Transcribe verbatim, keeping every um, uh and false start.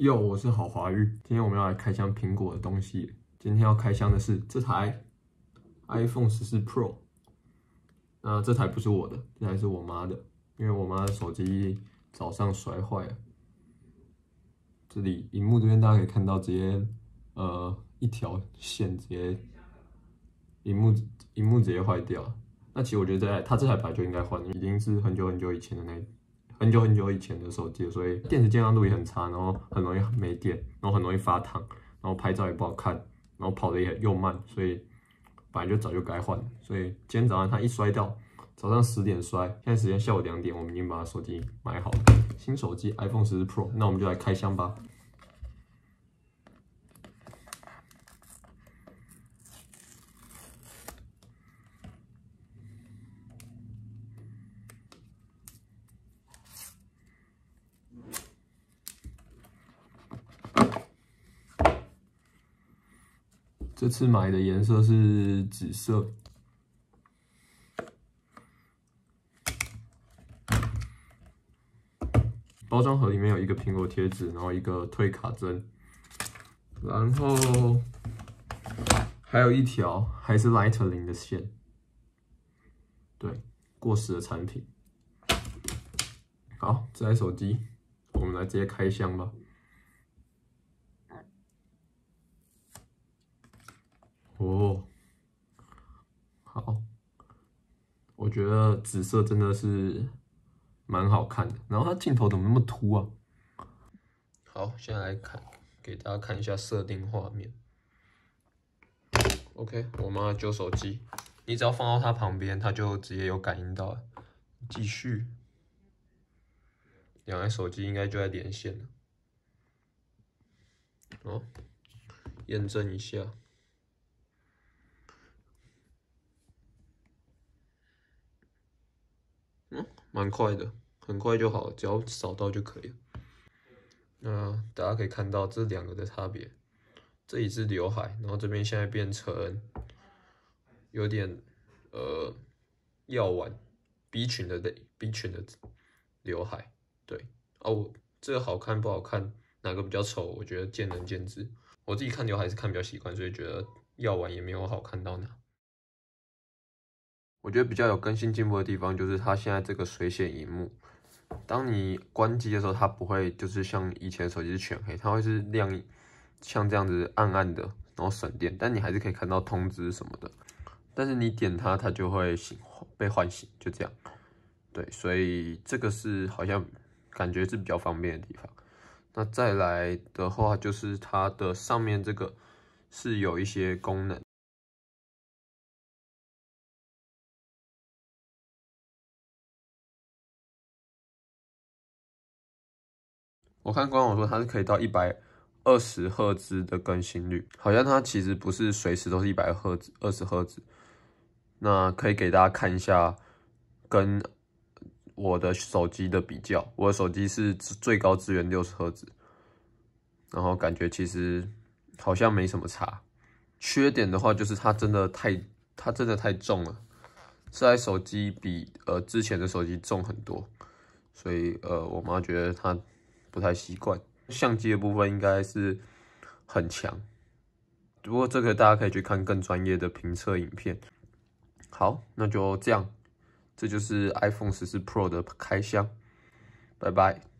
哟，我是郝华玉，今天我们要来开箱苹果的东西。今天要开箱的是这台 iPhone 十四 Pro。那这台不是我的，这台是我妈的，因为我妈的手机早上摔坏了。这里荧幕这边大家可以看到，直接呃一条线直接荧幕荧幕直接坏掉。那其实我觉得这台它这台本来就应该换，已经是很久很久以前的那。 很久很久以前的手机，所以电池健康度也很差，然后很容易没电，然后很容易发烫，然后拍照也不好看，然后跑的也又慢，所以本来就早就该换。所以今天早上它一摔掉，早上十点摔，现在时间下午两点，我们已经把手机买好了，新手机 iPhone 十四 Pro， 那我们就来开箱吧。 这次买的颜色是紫色，包装盒里面有一个苹果贴纸，然后一个退卡针，然后还有一条还是 Lightning 的线，对，过时的产品。好，这台手机我们来直接开箱吧。 哦，好，我觉得紫色真的是蛮好看的。然后它镜头怎么那么凸啊？好，现在来看，给大家看一下设定画面。OK， 我妈旧手机，你只要放到它旁边，它就直接有感应到了。继续，两台手机应该就在连线了。哦，验证一下。 嗯，蛮快的，很快就好了，只要扫到就可以了。那大家可以看到这两个的差别，这里是刘海，然后这边现在变成有点呃药丸 B 群的 B 群的刘海。对，哦，这个好看不好看，哪个比较丑，我觉得见仁见智。我自己看刘海是看比较习惯，所以觉得药丸也没有好看到哪。 我觉得比较有更新进步的地方就是它现在这个水显萤幕，当你关机的时候，它不会就是像以前手机是全黑，它会是亮，像这样子暗暗的，然后省电，但你还是可以看到通知什么的。但是你点它，它就会醒被唤醒，就这样。对，所以这个是好像感觉是比较方便的地方。那再来的话，就是它的上面这个是有一些功能。 我看官网说它是可以到一百二十赫兹的更新率，好像它其实不是随时都是一百赫兹、二十赫兹。那可以给大家看一下跟我的手机的比较，我的手机是最高支援六十赫兹，然后感觉其实好像没什么差。缺点的话就是它真的太，它真的太重了，这台手机比呃之前的手机重很多，所以呃我妈觉得它 不太习惯，相机的部分应该是很强，不过这个大家可以去看更专业的评测影片。好，那就这样，这就是 iPhone 十四 Pro 的开箱，拜拜。